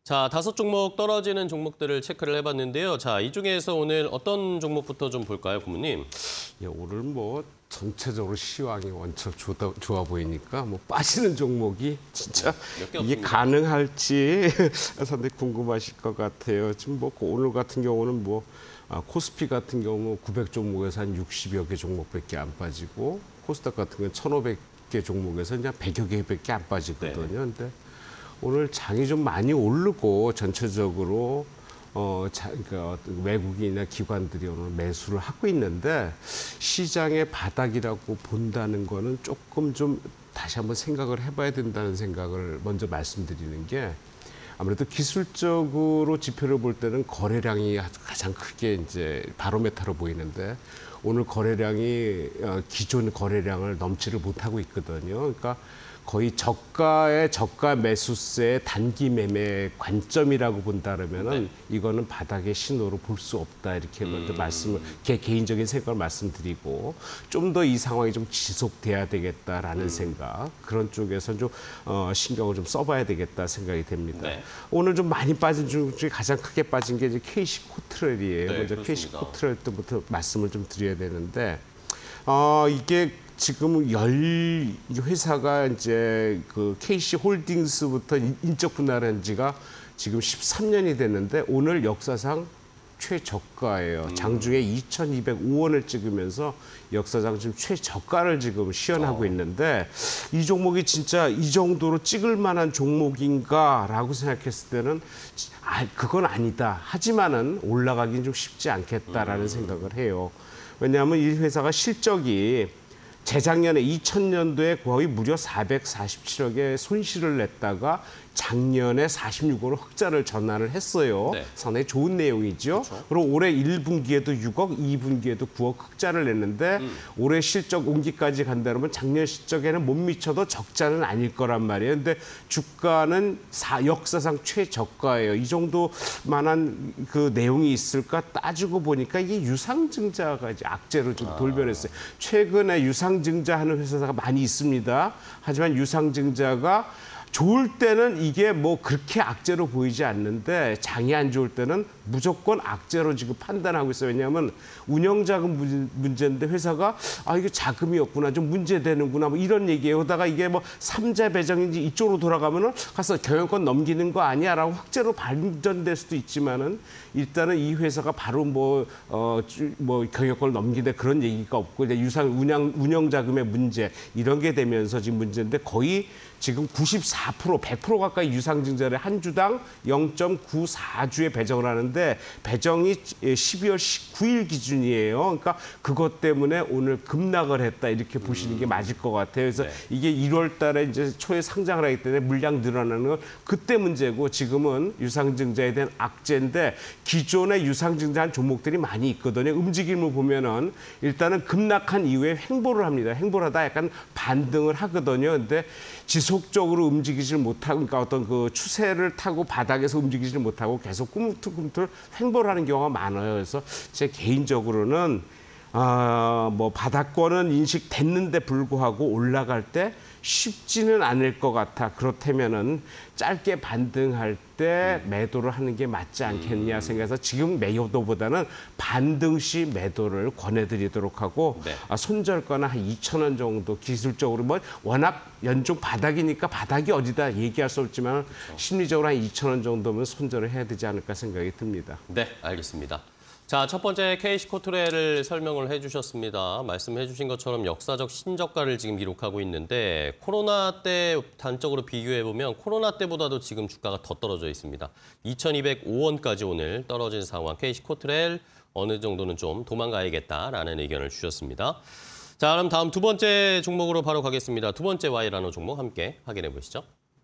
자, 5종목 떨어지는 종목들을 체크를 해봤는데요. 자, 이 중에서 오늘 어떤 종목부터 좀 볼까요, 고모님? 예, 오늘 뭐 전체적으로 시황이 원체 좋아 보이니까 뭐 빠지는 종목이 진짜 이게 가능할지 상당히 궁금하실 것 같아요. 지금 뭐 오늘 같은 경우는 뭐 코스피 같은 경우 900종목에서 한 60여 개 종목밖에 안 빠지고 코스닥 같은 경우는 1,500개 종목에서 그냥 100여 개밖에 안 빠지거든요. 근데 오늘 장이 좀 많이 오르고 전체적으로 그러니까 외국인이나 기관들이 오늘 매수를 하고 있는데 시장의 바닥이라고 본다는 거는 조금 좀 다시 한번 생각을 해봐야 된다는 생각을 먼저 말씀드리는 게 아무래도 기술적으로 지표를 볼 때는 거래량이 가장 크게 이제 바로메타로 보이는데 오늘 거래량이 기존 거래량을 넘지를 못하고 있거든요. 그러니까 거의 저가의 저가 매수세의 단기 매매 관점이라고 본다면은 이거는 바닥의 신호로 볼 수 없다 이렇게 먼저 말씀을 제 개인적인 생각을 말씀드리고 좀 더 이 상황이 좀 지속돼야 되겠다라는 생각 그런 쪽에서 좀 신경을 좀 써봐야 되겠다 생각이 됩니다. 네. 오늘 좀 많이 빠진 중 중에 가장 크게 빠진 게 이제 KC 코트렐이에요. 네, 먼저 그렇습니다. KC 코트렐 때부터 말씀을 좀 드려야 되는데 이게 지금 회사가 이제 그 KC 홀딩스부터 인적 분할한 지가 지금 13년이 됐는데 오늘 역사상 최저가예요. 장중에 2,205원을 찍으면서 역사상 지금 최저가를 지금 시현하고 있는데 이 종목이 진짜 이 정도로 찍을 만한 종목인가라고 생각했을 때는 그건 아니다. 하지만은 올라가긴 좀 쉽지 않겠다라는 생각을 해요. 왜냐하면 이 회사가 실적이 재작년에 2000년도에 거의 무려 447억의 손실을 냈다가 작년에 46억으로 흑자를 전환을 했어요. 네. 상당히 좋은 내용이죠. 그렇죠. 그리고 올해 1분기에도 6억, 2분기에도 9억 흑자를 냈는데 올해 실적 온기까지 간다면 작년 실적에는 못 미쳐도 적자는 아닐 거란 말이에요. 근데 주가는 역사상 최저가예요. 이 정도만한 그 내용이 있을까 따지고 보니까 이게 유상증자가 이제 악재로 좀 돌변했어요. 최근에 유상증자 하는 회사가 많이 있습니다. 하지만 유상증자가 좋을 때는 이게 뭐 그렇게 악재로 보이지 않는데 장이 안 좋을 때는 무조건 악재로 지금 판단하고 있어요. 왜냐하면 운영자금 문제인데 회사가 이게 자금이 없구나 좀 문제되는구나 뭐 이런 얘기예요. 그러다가 이게 뭐 삼자 배정인지 이쪽으로 돌아가면은 가서 경영권 넘기는 거 아니야라고 확제로 반전될 수도 있지만은 일단은 이 회사가 바로 뭐 경영권을 넘기는데 그런 얘기가 없고 이제 운영 자금의 문제 이런 게 되면서 지금 문제인데 거의 지금 94%, 100% 가까이 유상증자를 한 주당 0.94주에 배정을 하는데 배정이 12월 19일 기준이에요. 그러니까 그것 때문에 오늘 급락을 했다 이렇게 보시는 게 맞을 것 같아요. 그래서 이게 1월 달에 이제 초에 상장을 하기 때문에 물량 늘어나는 건 그때 문제고 지금은 유상증자에 대한 악재인데 기존의 유상증자한 종목들이 많이 있거든요. 움직임을 보면은 일단은 급락한 이후에 횡보를 합니다. 횡보를 하다 약간 반등을 하거든요. 근데 지속적으로 움직이질 못하고, 그러니까 어떤 그 추세를 타고 바닥에서 움직이질 못하고 계속 꿈틀꿈틀 횡보를 하는 경우가 많아요. 그래서 제 개인적으로는 뭐 바닥권은 인식됐는데 불구하고 올라갈 때 쉽지는 않을 것 같아. 그렇다면은 짧게 반등할 때 매도를 하는 게 맞지 않겠냐 생각해서 지금 매도보다는 반등 시 매도를 권해드리도록 하고 손절가는 한 2,000원 정도 기술적으로 뭐 워낙 연중 바닥이니까 바닥이 어디다 얘기할 수 없지만 심리적으로 한 2,000원 정도면 손절을 해야 되지 않을까 생각이 듭니다. 네, 알겠습니다. 자, 첫 번째 KC 코트렐을 설명을 해주셨습니다. 말씀해 주신 것처럼 역사적 신저가를 지금 기록하고 있는데 코로나 때 단적으로 비교해보면 코로나 때보다도 지금 주가가 더 떨어져 있습니다. 2,205원까지 오늘 떨어진 상황. KC 코트렐 어느 정도는 좀 도망가야겠다라는 의견을 주셨습니다. 자, 그럼 다음 두 번째 종목으로 바로 가겠습니다. 두 번째 Y라는 종목 함께 확인해 보시죠.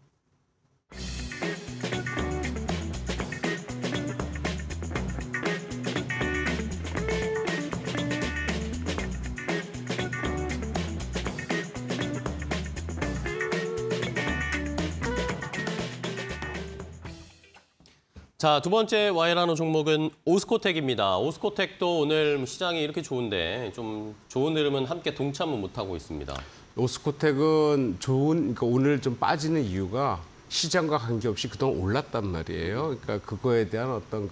자, 두 번째 Y라는 종목은 오스코텍입니다. 오스코텍도 오늘 시장이 이렇게 좋은데 좀 좋은 흐름은 함께 동참은 못하고 있습니다. 오스코텍은 그러니까 오늘 좀 빠지는 이유가 시장과 관계없이 그동안 올랐단 말이에요. 그러니까 그거에 대한 어떤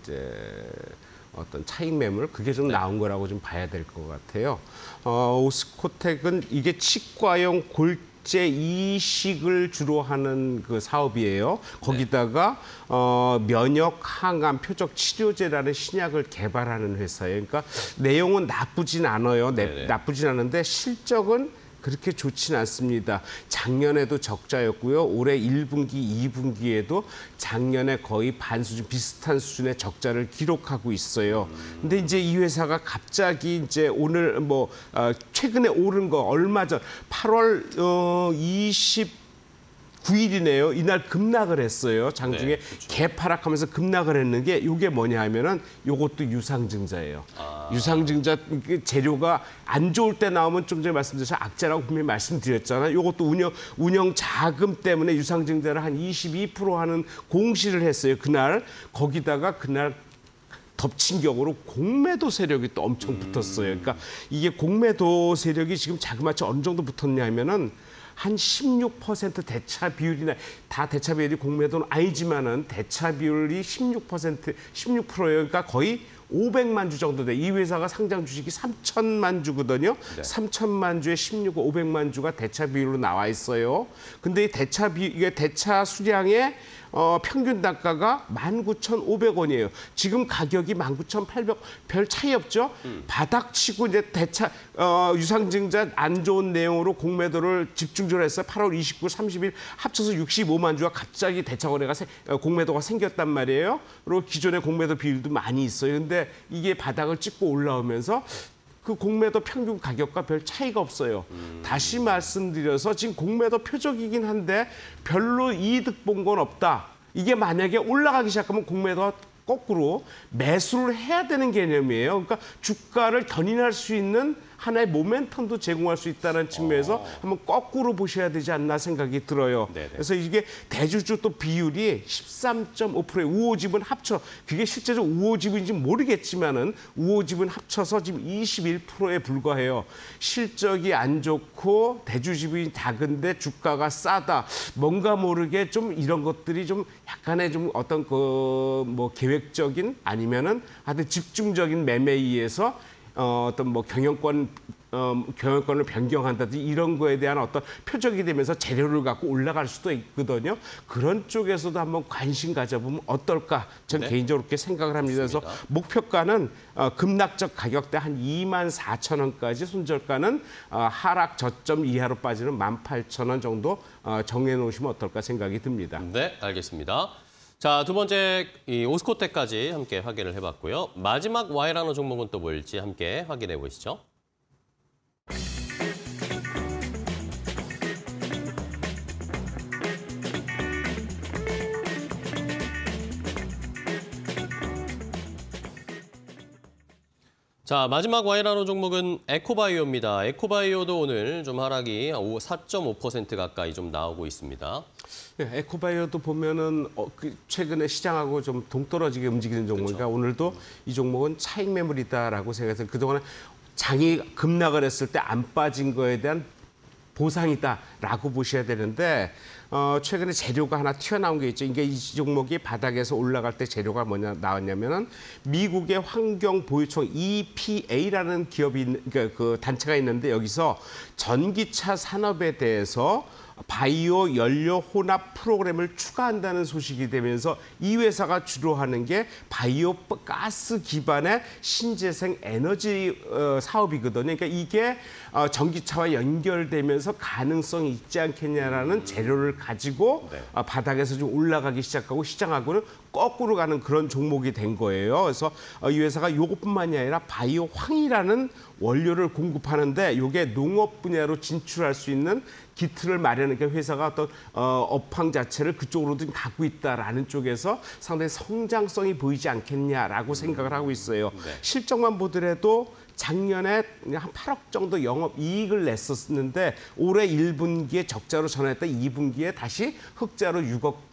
어떤 차익 매물 그게 좀 나온 거라고 좀 봐야 될 것 같아요. 오스코텍은 이게 치과용 골재 이식을 주로 하는 그 사업이에요. 거기다가 면역 항암 표적 치료제라는 신약을 개발하는 회사예요. 그러니까 내용은 나쁘진 않아요. 나쁘진 않은데 실적은 그렇게 좋지는 않습니다. 작년에도 적자였고요. 올해 1분기, 2분기에도 작년에 거의 반수준 비슷한 수준의 적자를 기록하고 있어요. 근데 이제 이 회사가 갑자기 이제 오늘 최근에 오른 거 얼마 전 8월 29일이네요. 이날 급락을 했어요. 장중에 그렇죠. 개파락하면서 급락을 했는 게 이게 뭐냐 하면은 이것도 유상증자예요. 유상증자 재료가 안 좋을 때 나오면 좀 전에 말씀드려서 악재라고 분명히 말씀드렸잖아요. 이것도 운영 자금 때문에 유상증자를 한 22% 하는 공시를 했어요. 그날 거기다가 그날 덮친 격으로 공매도 세력이 또 엄청 붙었어요. 그러니까 이게 공매도 세력이 지금 자그마치 어느 정도 붙었냐 하면은 한 16% 대차 비율이나 다 대차 비율이 공매도는 아니지만은 대차 비율이 16%예요. 그러니까 거의 500만 주 정도 돼. 이 회사가 상장 주식이 3천만 주거든요. 네. 3천만 주에 16, 500만 주가 대차 비율로 나와 있어요. 근데 이 이게 대차 수량의 평균 단가가 19,500원이에요. 지금 가격이 19,800원 별 차이 없죠. 바닥치고 이제 대차 유상증자 안 좋은 내용으로 공매도를 집중적으로 했어요. 8월 29, 30일 합쳐서 65만 주가 갑자기 대차 거래가 공매도가 생겼단 말이에요. 그리고 기존의 공매도 비율도 많이 있어요. 근데 이게 바닥을 찍고 올라오면서 그 공매도 평균 가격과 별 차이가 없어요. 다시 말씀드려서 지금 공매도 표적이긴 한데 별로 이득 본 건 없다. 이게 만약에 올라가기 시작하면 공매도가 거꾸로 매수를 해야 되는 개념이에요. 그러니까 주가를 견인할 수 있는 하나의 모멘텀도 제공할 수 있다는 측면에서 한번 거꾸로 보셔야 되지 않나 생각이 들어요. 네네. 그래서 이게 대주주 또 비율이 13.5%의 우호집은 합쳐 그게 실제적으로 우호집인지 모르겠지만은 우호집은 합쳐서 지금 21%에 불과해요. 실적이 안 좋고 대주집이 작은데 주가가 싸다. 뭔가 모르게 좀 이런 것들이 좀 약간의 좀 어떤 계획적인 아니면은 하여튼 집중적인 매매에 의해서 어떤 경영권을 변경한다든지 이런 거에 대한 어떤 표적이 되면서 재료를 갖고 올라갈 수도 있거든요. 그런 쪽에서도 한번 관심 가져보면 어떨까? 전 개인적으로 그렇게 생각을 합니다. 그래서 목표가는 급락적 가격대 한 24,000원까지 손절가는 하락 저점 이하로 빠지는 18,000원 정도 정해놓으시면 어떨까 생각이 듭니다. 네, 알겠습니다. 자, 두 번째 이 오스코텍까지 함께 확인을 해봤고요. 마지막 Y라는 종목은 또 뭘지 함께 확인해 보시죠. 자, 마지막 Y라는 종목은 에코바이오입니다. 에코바이오도 오늘 좀 하락이 4.5% 가까이 좀 나오고 있습니다. 네, 에코바이오도 보면은 최근에 시장하고 좀 동떨어지게 움직이는 종목이니까 그렇죠. 오늘도 이 종목은 차익 매물이다라고 생각해서 그동안에 장이 급락을 했을 때 안 빠진 거에 대한 보상이다라고 보셔야 되는데 최근에 재료가 하나 튀어나온 게 있죠. 이게 이 종목이 바닥에서 올라갈 때 재료가 뭐냐 나왔냐면은 미국의 환경보유청 EPA라는 기업이 그러니까 그 단체가 있는데 여기서 전기차 산업에 대해서 바이오 연료 혼합 프로그램을 추가한다는 소식이 되면서 이 회사가 주로 하는 게 바이오 가스 기반의 신재생 에너지 사업이거든요. 그러니까 이게 전기차와 연결되면서 가능성이 있지 않겠냐라는 재료를 가지고 바닥에서 좀 올라가기 시작하고 시장하고는 거꾸로 가는 그런 종목이 된 거예요. 그래서 이 회사가 이것뿐만이 아니라 바이오 황이라는 원료를 공급하는데 이게 농업 분야로 진출할 수 있는 기틀을 마련하니까 회사가 어떤 업황 자체를 그쪽으로 좀 갖고 있다라는 쪽에서 상당히 성장성이 보이지 않겠냐라고 생각을 하고 있어요. 네. 실적만 보더라도 작년에 한 8억 정도 영업 이익을 냈었는데 올해 1분기에 적자로 전환했다 2분기에 다시 흑자로 6억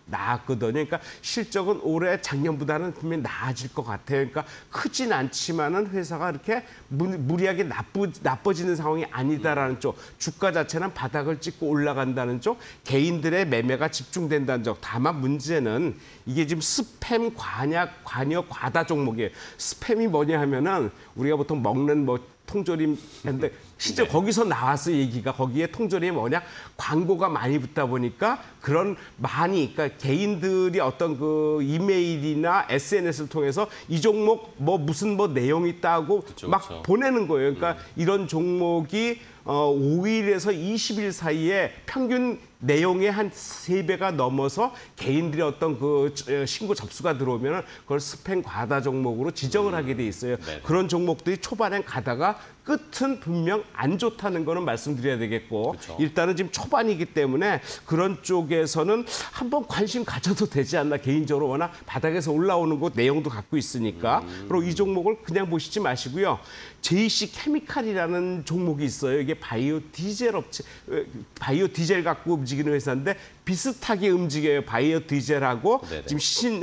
나았거든요. 그러니까 실적은 올해 작년보다는 분명히 나아질 것 같아요. 그러니까 크진 않지만은 회사가 이렇게 무리하게 나빠지는 상황이 아니다라는 쪽, 주가 자체는 바닥을 찍고 올라간다는 쪽, 개인들의 매매가 집중된다는 쪽. 다만 문제는 이게 지금 스팸 관여 과다 종목이에요. 스팸이 뭐냐 하면은 우리가 보통 먹는 뭐 통조림인데 실제 네. 거기서 나왔어 얘기가 거기에 통조림이 뭐냐 광고가 많이 붙다 보니까 그런 많이 그러니까 개인들이 어떤 그 이메일이나 SNS를 통해서 이 종목 뭐 무슨 뭐 내용이 있다고 그쵸, 막 그쵸. 보내는 거예요. 그러니까 이런 종목이 5일에서 20일 사이에 평균 내용의 한 3배가 넘어서 개인들이 어떤 그 신고 접수가 들어오면 그걸 스팸 과다 종목으로 지정을 하게 돼 있어요. 네네. 그런 종목들이 초반엔 가다가 끝은 분명 안 좋다는 거는 말씀드려야 되겠고 그쵸. 일단은 지금 초반이기 때문에 그런 쪽에서는 한번 관심 가져도 되지 않나 개인적으로 워낙 바닥에서 올라오는 거 내용도 갖고 있으니까 그리고 이 종목을 그냥 보시지 마시고요. JC 케미칼이라는 종목이 있어요. 이게 바이오 디젤 업체, 바이오 디젤 갖고 움직이는 회사인데 비슷하게 움직여요. 바이오 디젤하고 네네. 지금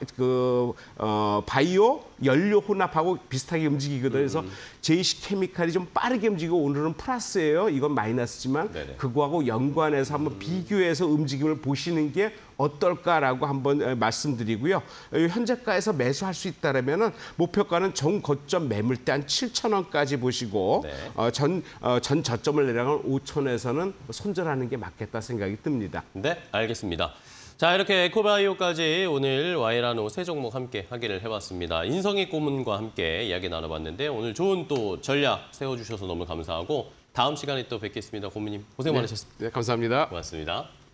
바이오 연료 혼합하고 비슷하게 움직이거든요. 그래서 JC 케미칼이 좀 빠르게 움직이고 오늘은 플러스예요. 이건 마이너스지만 네네. 그거하고 연관해서 한번 비교해서 움직임을 보시는 게 어떨까라고 한번 말씀드리고요. 현재가에서 매수할 수 있다라면은 목표가는 정고점 매물대 한 7,000원까지 보시고 네. 전 저점을 내려가면 5,000원에서는 손절하는 게 맞겠다 생각이 듭니다. 네, 알겠습니다. 자, 이렇게 에코바이오까지 오늘 와이라노 세 종목 함께 하기를 해봤습니다. 인성희 고문과 함께 이야기 나눠봤는데 오늘 좋은 또 전략 세워주셔서 너무 감사하고 다음 시간에 또 뵙겠습니다. 고문님 고생 많으셨습니다. 네, 감사합니다. 고맙습니다.